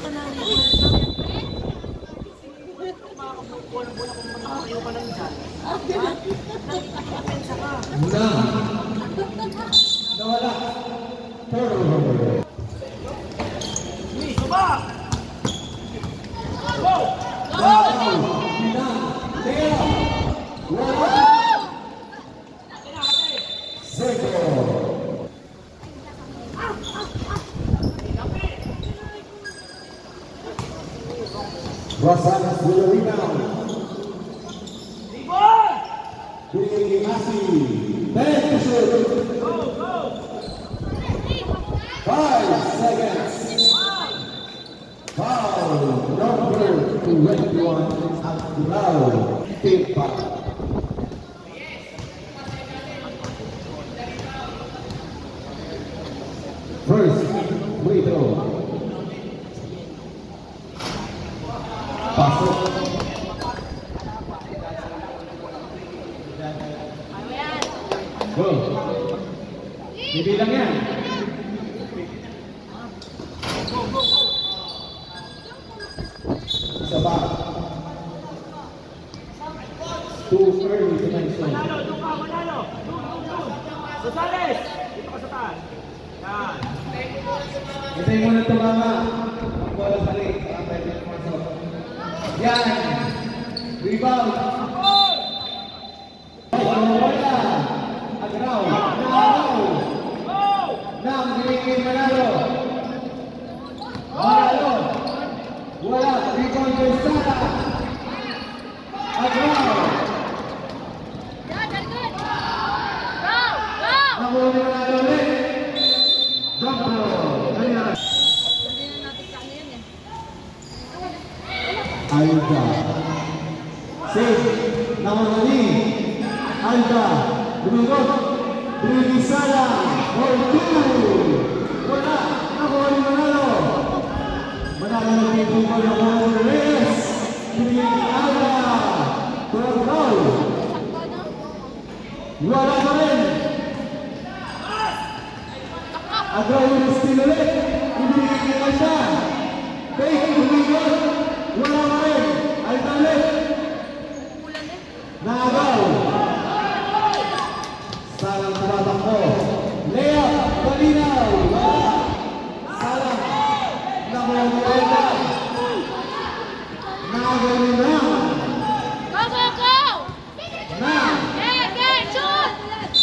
Nawala. Turnover. Rosales with a rebound. Big Masi. 10 to shoot. 5 seconds. Foul number 21 at Grau. Timpa. First free throw. Pasok. Go. Dibilang yan. Isa ba? Too early to mention. Manalo. Rosales! Dito ka sa taas. Yan. Hintayin mo na tumama. Ang bola sa ring. Para pwede pumasok. Yan. Rebound. Wala. Agraw. Nang Diringin Manalo. Wala. Rebound kay Sara. Agraw. Nakuha ni Manalo ulit. Jump ball. Ayan. Aida. Save. Nakamani. Aida. Lumigot. Brigisala. For 2. Wala. Nakuha ni Manalo. Manalo ng people ko na Juan Reyes. Brigisala. Turagdaw. Wala pa rin. Agraw yung steal ulit. Hindi kinasa. Fake Lumigot. Wala pa rin. Alta ulit. Naagaw. Salang tumatakbo. Layup. Palinaw. Salang. Nakuha mo Alta. Naagaw ni Nam. Go! Nam. Shoot!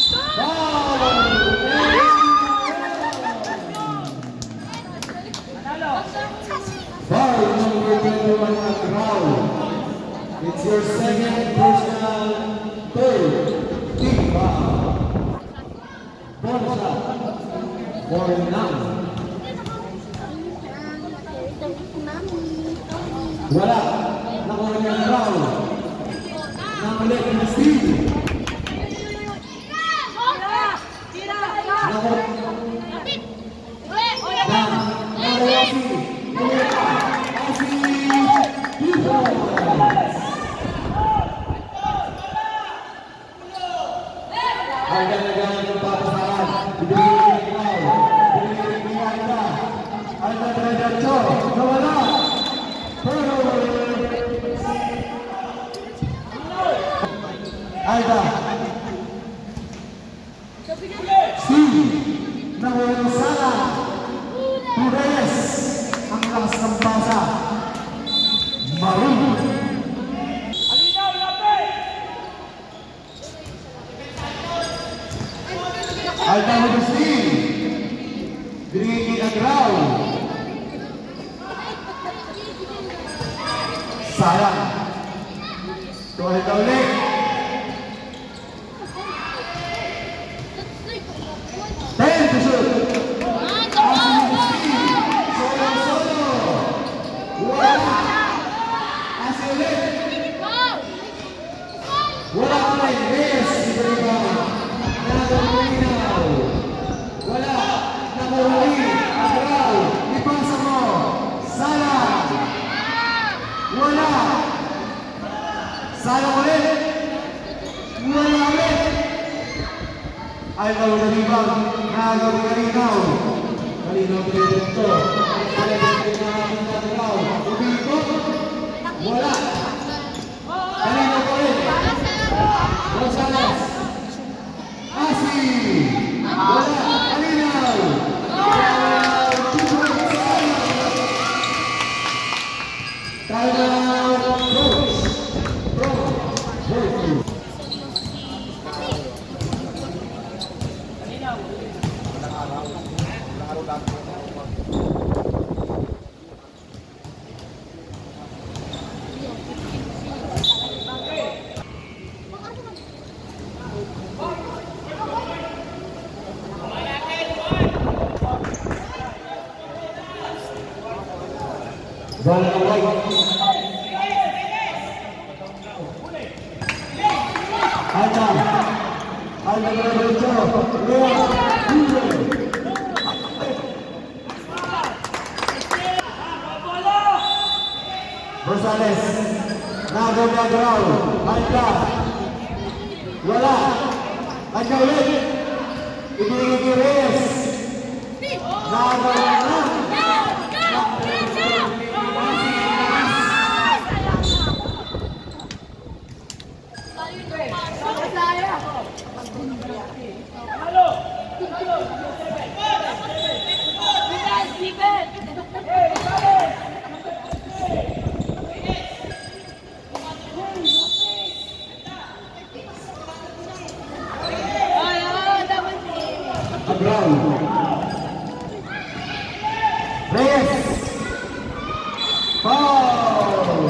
Foul number 21 at Grau. It's your second personal third team foul. Bonsa. For Nam. Wala. Nakuha niya ang Grau. Nam ulit ang steal. Nakuha. Nam. Nakuha. Agad-agad ng papasaran. Ibigay ng Grau. Ibigay ng Alta. Alta Tredacho. Nawala. Turnover. Alta. Steve. Nakuha ng Sala. Reyes. Ang lakas ng pasa. Maroon. Alta Agustin. Diringin Agraw. Sayang. Tuwal ka ulit. Ten to shoot. Solo. Wala. Asi ulit. Wala ka rin. Reyes. Wala. Nakuhuli. Agraw. Ipasa mo. Sala. Wala. Sala ulit. Wala ulit. Algaw na rebound. Nagaw ni Kalinaw. Kalinaw pinito. Kalinaw pinito. Bola ng white. Alda Gabrielcho. Rosales. Nagaw. Alda. Wala. Alda ulit. Ibigay kay Reyes. Nagaw. Reyes. Foul.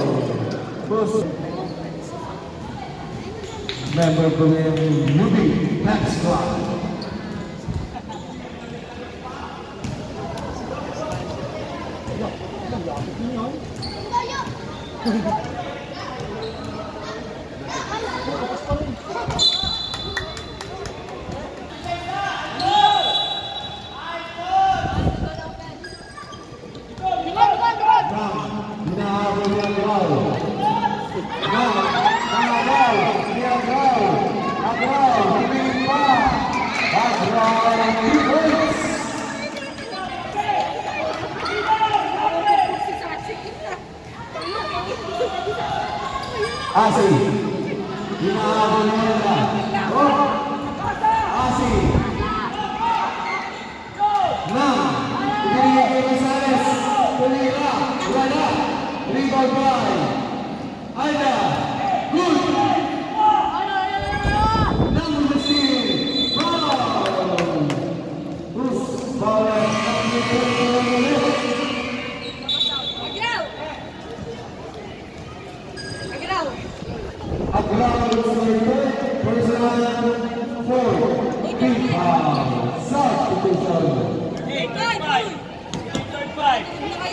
Member of the Ruby Back Squad. Asi, Asi, Rosales, Polira, wala, rebound by Alda, good, number 6, foul, Bruce, foul, substitution.